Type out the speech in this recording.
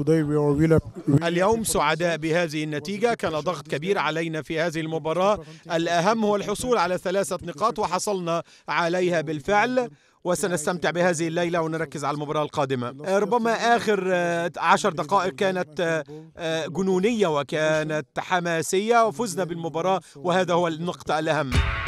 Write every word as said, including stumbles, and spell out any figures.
اليوم سعداء بهذه النتيجة، كان ضغط كبير علينا في هذه المباراة. الأهم هو الحصول على ثلاثة نقاط وحصلنا عليها بالفعل، وسنستمتع بهذه الليلة ونركز على المباراة القادمة. ربما آخر عشر دقائق كانت جنونية وكانت حماسية وفزنا بالمباراة، وهذا هو النقطة الأهم.